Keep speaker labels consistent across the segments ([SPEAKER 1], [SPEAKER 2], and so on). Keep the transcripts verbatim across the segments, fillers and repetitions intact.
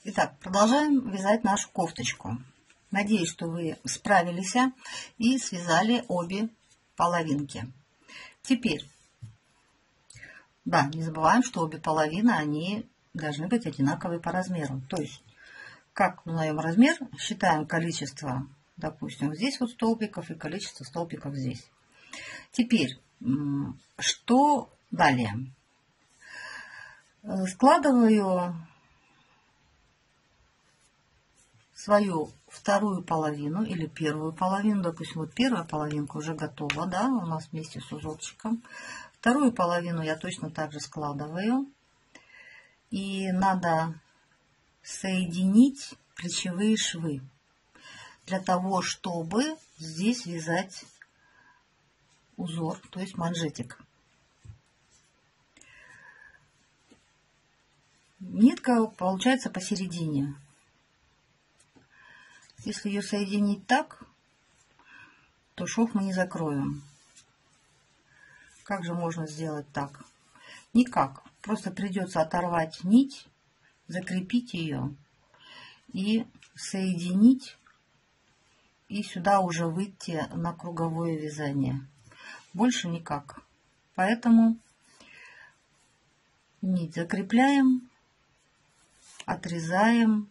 [SPEAKER 1] Итак, продолжаем вязать нашу кофточку. Надеюсь, что вы справились и связали обе половинки. Теперь, да, не забываем, что обе половины, они должны быть одинаковые по размеру. То есть, как узнаем размер, считаем количество, допустим, здесь вот столбиков и количество столбиков здесь. Теперь, что далее? Складываю свою вторую половину или первую половину, допустим, вот первая половинка уже готова, да, у нас вместе с узорчиком. Вторую половину я точно так же складываю. И надо соединить плечевые швы для того, чтобы здесь вязать узор, то есть манжетик. Нитка получается посередине. Если ее соединить так, то шов мы не закроем. Как же можно сделать так? Никак. Просто придется оторвать нить, закрепить ее и соединить. И сюда уже выйти на круговое вязание. Больше никак. Поэтому нить закрепляем, отрезаем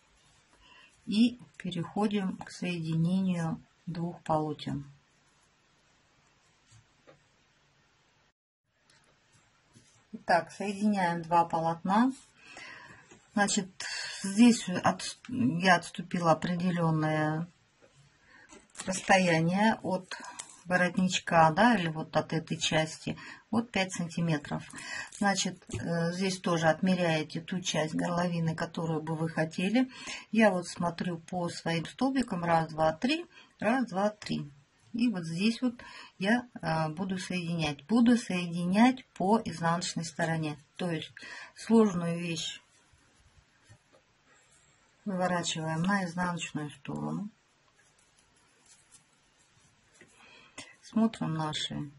[SPEAKER 1] и переходим к соединению двух полотен. Итак, соединяем два полотна. Значит, здесь от, я отступила определенное расстояние от воротничка, да, или вот от этой части, вот пять сантиметров. Значит, здесь тоже отмеряете ту часть горловины, которую бы вы хотели. Я вот смотрю по своим столбикам, раз, два, три, раз, два, три. И вот здесь вот я буду соединять. Буду соединять по изнаночной стороне. То есть сложную вещь выворачиваем на изнаночную сторону. Смотрим наши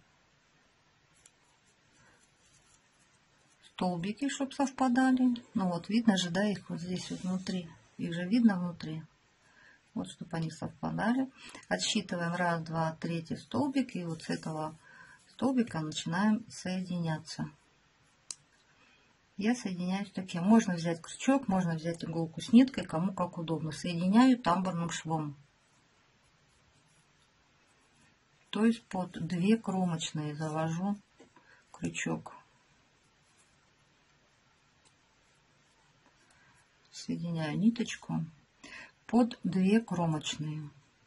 [SPEAKER 1] столбики, чтобы совпадали. Ну вот, видно же, да, их вот здесь вот внутри. Их же видно внутри. Вот, чтобы они совпадали. Отсчитываем раз, два, третий столбик. И вот с этого столбика начинаем соединяться. Я соединяюсь таким. Можно взять крючок, можно взять иголку с ниткой, кому как удобно. Соединяю тамбурным швом. То есть под две кромочные завожу крючок. Соединяю ниточку под две кромочные.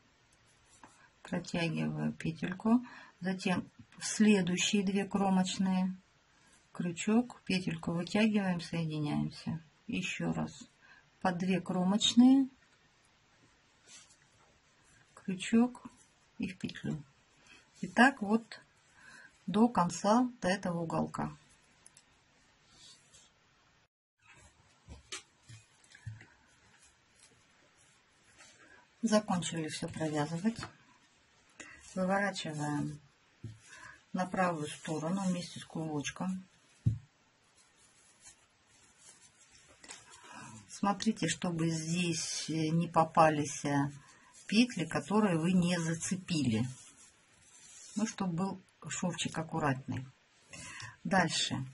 [SPEAKER 1] Протягиваю петельку. Затем в следующие две кромочные крючок, петельку вытягиваем, соединяемся. Еще раз. Под две кромочные крючок и в петлю. И так вот до конца, до этого уголка. Закончили все провязывать. Выворачиваем на правую сторону вместе с клубочком. Смотрите, чтобы здесь не попались петли, которые вы не зацепили. Ну, чтобы был шовчик аккуратный. Дальше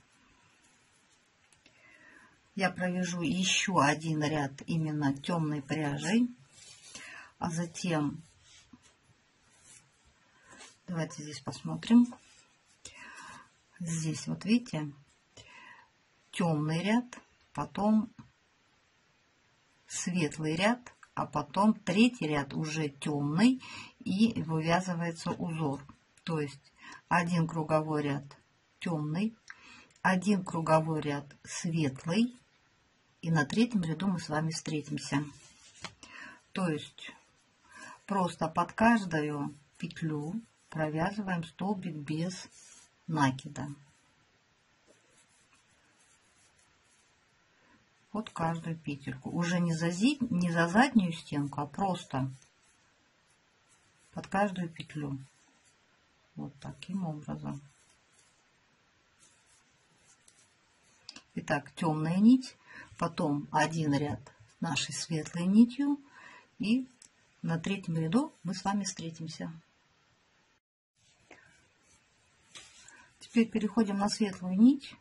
[SPEAKER 1] я провяжу еще один ряд именно темной пряжей, а затем давайте здесь посмотрим. Здесь вот видите, темный ряд, потом светлый ряд, а потом третий ряд уже темный и вывязывается узор. То есть один круговой ряд темный, один круговой ряд светлый, и на третьем ряду мы с вами встретимся. То есть просто под каждую петлю провязываем столбик без накида. Вот каждую петельку. Уже не за, не за заднюю стенку, а просто под каждую петлю. Вот таким образом. Итак, темная нить, потом один ряд нашей светлой нитью. И на третьем ряду мы с вами встретимся. Теперь переходим на светлую нить,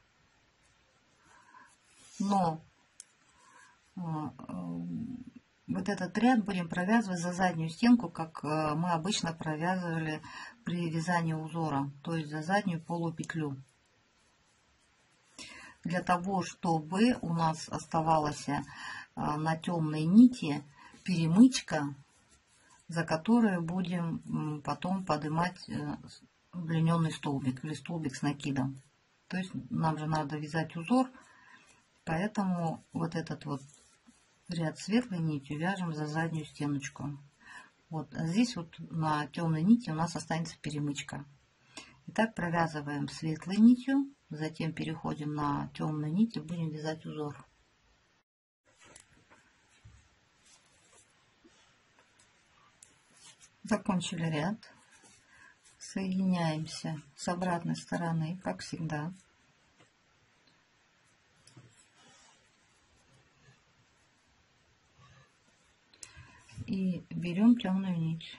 [SPEAKER 1] но э, э, вот этот ряд будем провязывать за заднюю стенку, как э, мы обычно провязывали при вязании узора, то есть за заднюю полупетлю. Для того, чтобы у нас оставалась э, на темной нити перемычка, за которую будем потом поднимать э, удлиненный столбик или столбик с накидом. То есть нам же надо вязать узор, поэтому вот этот вот ряд светлой нитью вяжем за заднюю стеночку. Вот а здесь вот на темной нити у нас останется перемычка. Итак, провязываем светлой нитью, затем переходим на темную нить и будем вязать узор. Закончили ряд. Соединяемся с обратной стороны, как всегда. И берем темную нить.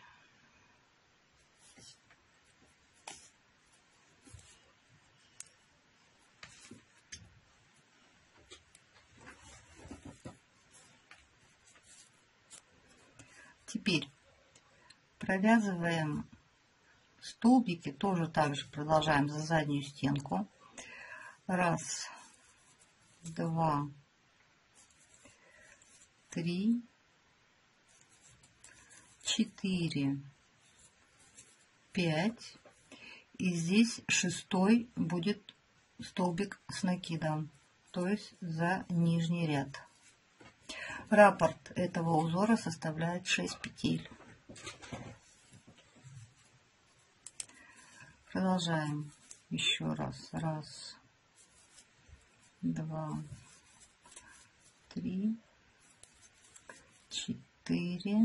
[SPEAKER 1] Теперь провязываем столбики, тоже также продолжаем за заднюю стенку. Раз, два, три, четыре, пять. И здесь шестой будет столбик с накидом, то есть за нижний ряд. Раппорт этого узора составляет шесть петель. Продолжаем еще раз. Раз, два, три, четыре,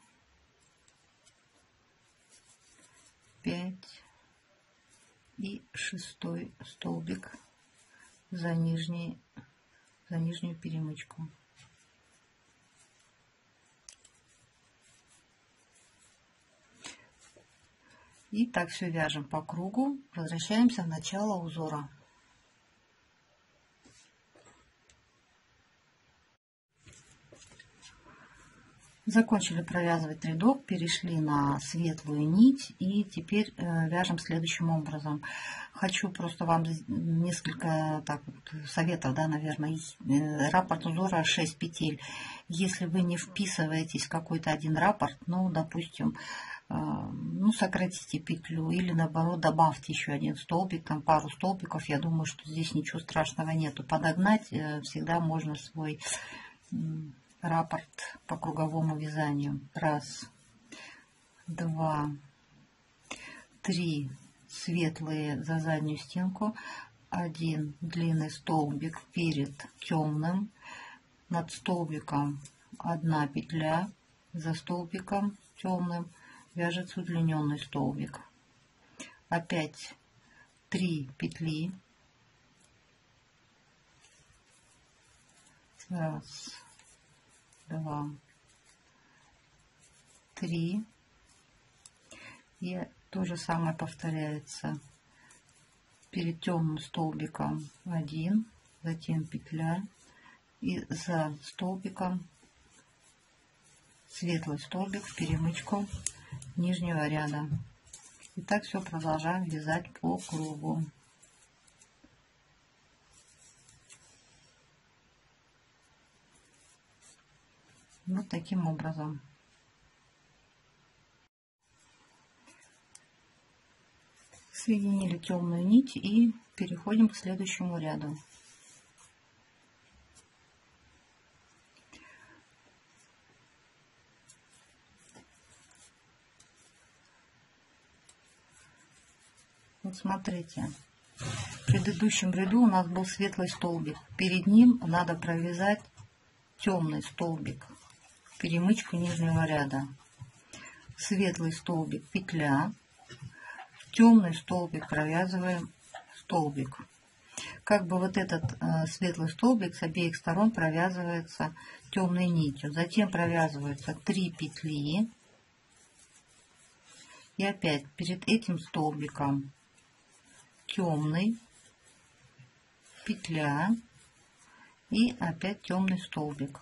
[SPEAKER 1] пять и шестой столбик за нижний, за нижнюю перемычку. И так все вяжем по кругу. Возвращаемся в начало узора. Закончили провязывать рядок, перешли на светлую нить и теперь э, вяжем следующим образом. Хочу просто вам несколько так, вот, советов, да, наверное. Э, раппорт узора шесть петель. Если вы не вписываетесь в какой-то один раппорт, ну, допустим, э, ну, сократите петлю или наоборот добавьте еще один столбик, там пару столбиков, я думаю, что здесь ничего страшного нету. Подогнать э, всегда можно свой э, раппорт по круговому вязанию. Раз, два, три светлые за заднюю стенку, один длинный столбик перед темным, над столбиком одна петля, за столбиком темным вяжется удлиненный столбик. Опять три петли. Раз, два, три. И то же самое повторяется. Перед темным столбиком один, затем петля, и за столбиком светлый столбик в перемычку нижнего ряда. И так все продолжаем вязать по кругу. Вот таким образом. Соединили темную нить и переходим к следующему ряду. Вот смотрите, в предыдущем ряду у нас был светлый столбик. Перед ним надо провязать темный столбик, перемычку нижнего ряда. Светлый столбик, петля. Темный столбик провязываем столбик. как бы вот этот э, светлый столбик с обеих сторон провязывается темной нитью. Затем провязываются три петли. И опять перед этим столбиком темный, петля и опять темный столбик.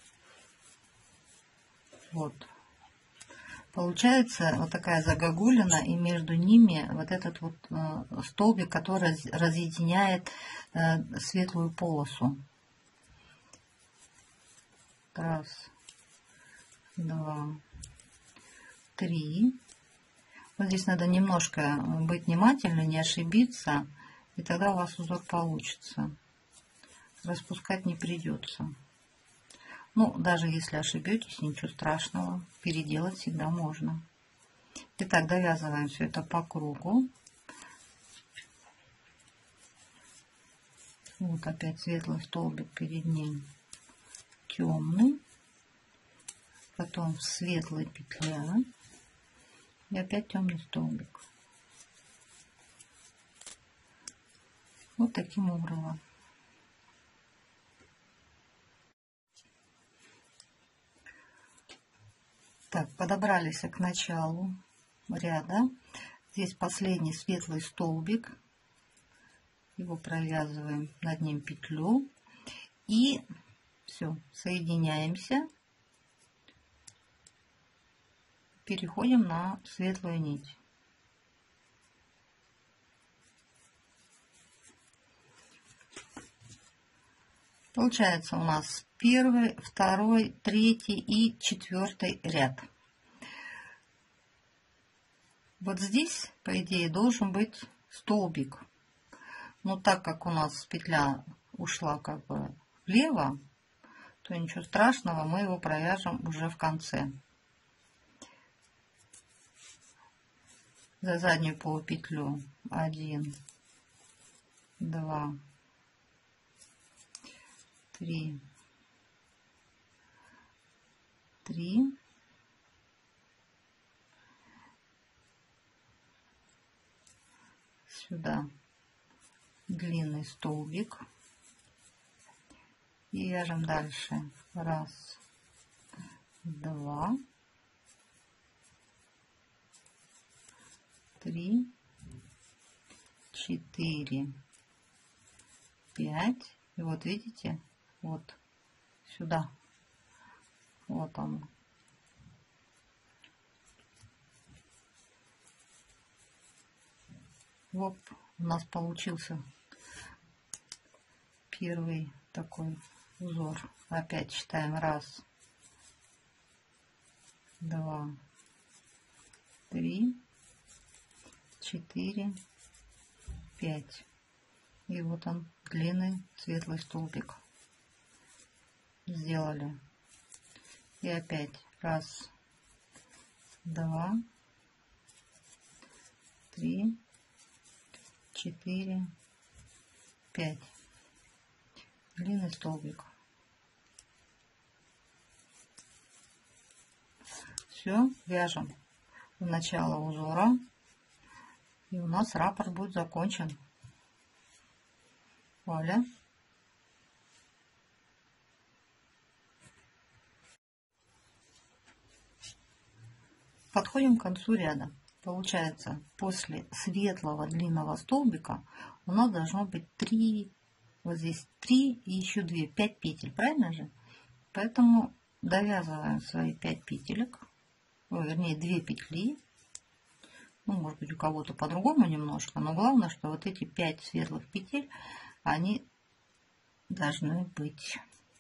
[SPEAKER 1] Вот. Получается вот такая загогулина, и между ними вот этот вот э, столбик, который разъединяет э, светлую полосу. Раз, два, три. Вот здесь надо немножко быть внимательным, не ошибиться, и тогда у вас узор получится. Распускать не придется. Ну, даже если ошибетесь, ничего страшного, переделать всегда можно. Итак, довязываем все это по кругу. Вот опять светлый столбик перед ним, темный, потом светлая петля и опять темный столбик. Вот таким образом. Так, подобрались к началу ряда. Здесь последний светлый столбик. Его провязываем над ним петлю. И все, соединяемся. Переходим на светлую нить. Получается у нас первый, второй, третий и четвертый ряд. Вот здесь, по идее, должен быть столбик. Но так как у нас петля ушла как бы влево, то ничего страшного, мы его провяжем уже в конце. За заднюю полупетлю один, два, три, три, сюда длинный столбик и вяжем дальше. Раз, два, три, четыре, пять. И вот видите, вот сюда, вот он. Вот у нас получился первый такой узор. Опять считаем: раз, два, три, четыре, пять. И вот он, длинный светлый столбик. Сделали. И опять раз, два, три, четыре, пять. Длинный столбик. Все, вяжем в начало узора, и у нас раппорт будет закончен. Вуаля. Подходим к концу ряда. Получается, после светлого длинного столбика у нас должно быть три, вот здесь три и еще две, пять петель, правильно же? Поэтому довязываем свои пять петелек, о, вернее две петли. Ну, может быть, у кого-то по-другому немножко, но главное, что вот эти пять светлых петель, они должны быть.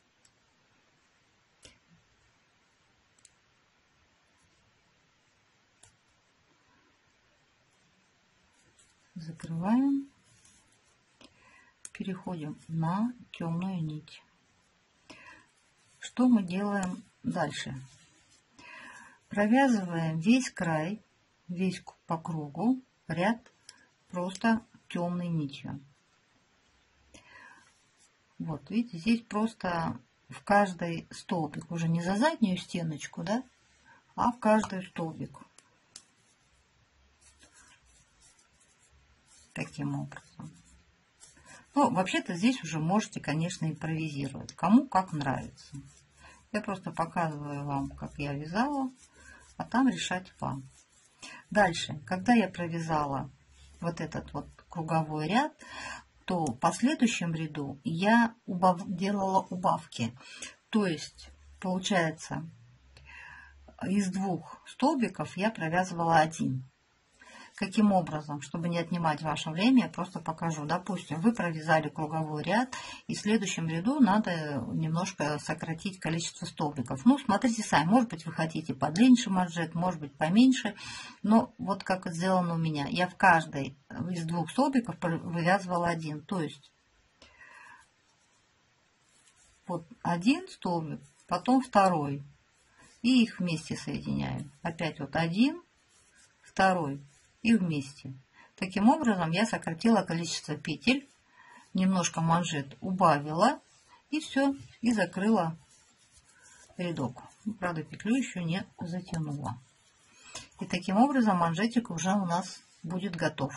[SPEAKER 1] Закрываем, переходим на темную нить. Что мы делаем дальше? Провязываем весь край, весь по кругу ряд просто темной нитью. Вот, видите, здесь просто в каждый столбик, уже не за заднюю стеночку, да, а в каждый столбик. Таким образом. Ну, вообще-то здесь уже можете, конечно, импровизировать, кому как нравится. Я просто показываю вам, как я вязала, а там решать вам. Дальше, когда я провязала вот этот вот круговой ряд, то в последующем ряду я убав... делала убавки. То есть, получается, из двух столбиков я провязывала один. Каким образом? Чтобы не отнимать ваше время, я просто покажу. Допустим, вы провязали круговой ряд, и в следующем ряду надо немножко сократить количество столбиков. Ну, смотрите сами. Может быть, вы хотите подлиннее манжет, может быть, поменьше. Но вот как сделано у меня. Я в каждой из двух столбиков вывязывала один. То есть, вот один столбик, потом второй. И их вместе соединяю. Опять вот один, второй. И вместе. Таким образом я сократила количество петель, немножко манжет убавила и все, и закрыла рядок. Правда, петлю еще не затянула. И таким образом манжетик уже у нас будет готов.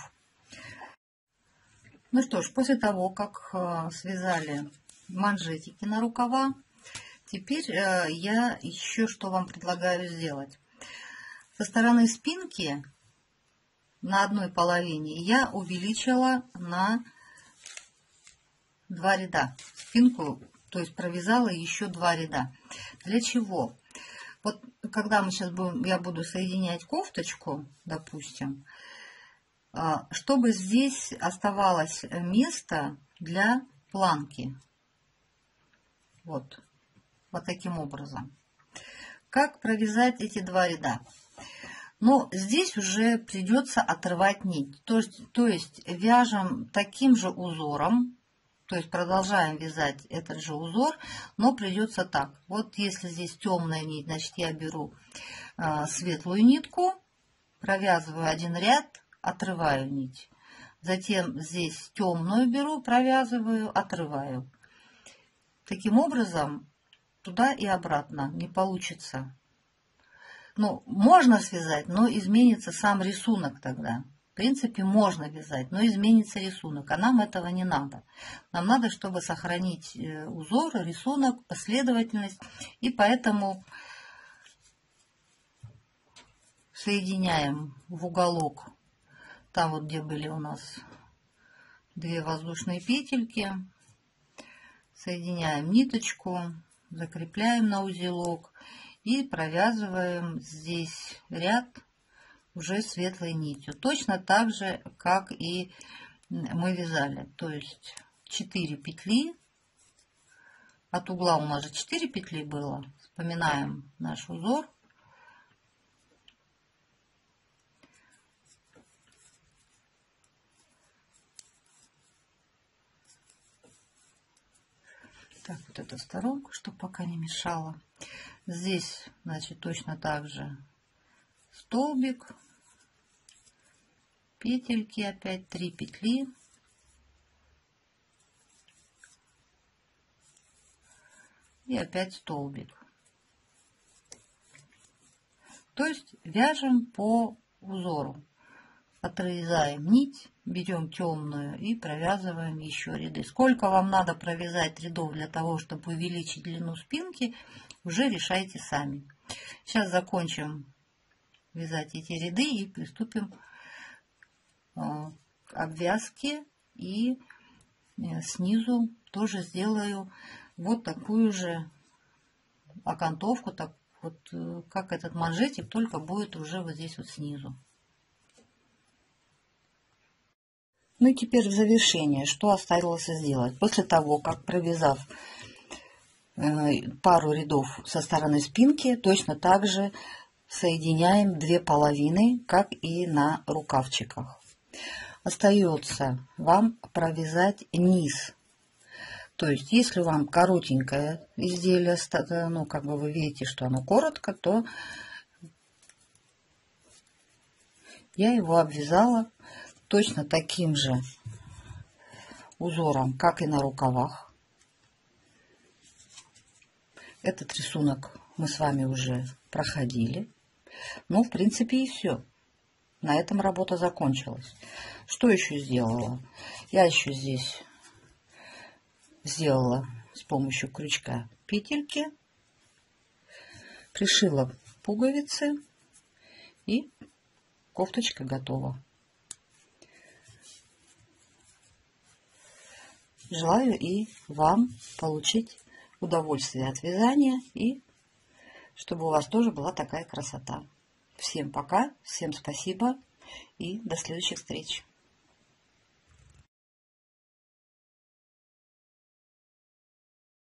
[SPEAKER 1] Ну что ж, после того, как связали манжетики на рукава, теперь я еще что вам предлагаю сделать. Со стороны спинки на одной половине я увеличила на два ряда спинку, то есть провязала еще два ряда. Для чего? Вот когда мы сейчас будем, я буду соединять кофточку, допустим, чтобы здесь оставалось место для планки. Вот, вот таким образом. Как провязать эти два ряда? Но здесь уже придется отрывать нить. То есть, то есть вяжем таким же узором, то есть продолжаем вязать этот же узор, но придется так. Вот если здесь темная нить, значит я беру э, светлую нитку, провязываю один ряд, отрываю нить. Затем здесь темную беру, провязываю, отрываю. Таким образом туда и обратно не получится. Ну, можно связать, но изменится сам рисунок тогда. В принципе, можно вязать, но изменится рисунок, а нам этого не надо. Нам надо, чтобы сохранить узор, рисунок, последовательность. И поэтому соединяем в уголок, там вот где были у нас две воздушные петельки, соединяем ниточку, закрепляем на узелок. И провязываем здесь ряд уже светлой нитью. Точно так же, как и мы вязали. То есть четыре петли. От угла у нас же четыре петли было. Вспоминаем наш узор. Так, вот эту сторонку, чтобы пока не мешало. Здесь, значит, точно так же столбик, петельки, опять три петли. И опять столбик. То есть вяжем по узору. Отрезаем нить, берем темную и провязываем еще ряды. Сколько вам надо провязать рядов для того, чтобы увеличить длину спинки, уже решайте сами. Сейчас закончим вязать эти ряды и приступим к обвязке. И снизу тоже сделаю вот такую же окантовку, так вот как этот манжетик, только будет уже вот здесь вот снизу. Ну и теперь в завершение, что осталось сделать? После того, как провязав пару рядов со стороны спинки, точно так же соединяем две половины, как и на рукавчиках. Остается вам провязать низ. То есть, если вам коротенькое изделие, ну, как бы вы видите, что оно коротко, то я его обвязала точно таким же узором, как и на рукавах. Этот рисунок мы с вами уже проходили. Ну, в принципе, и все. На этом работа закончилась. Что еще сделала? Я еще здесь сделала с помощью крючка петельки, пришила пуговицы, и кофточка готова. Желаю и вам получить удовольствие от вязания, и чтобы у вас тоже была такая красота. Всем пока, всем спасибо и до следующих встреч.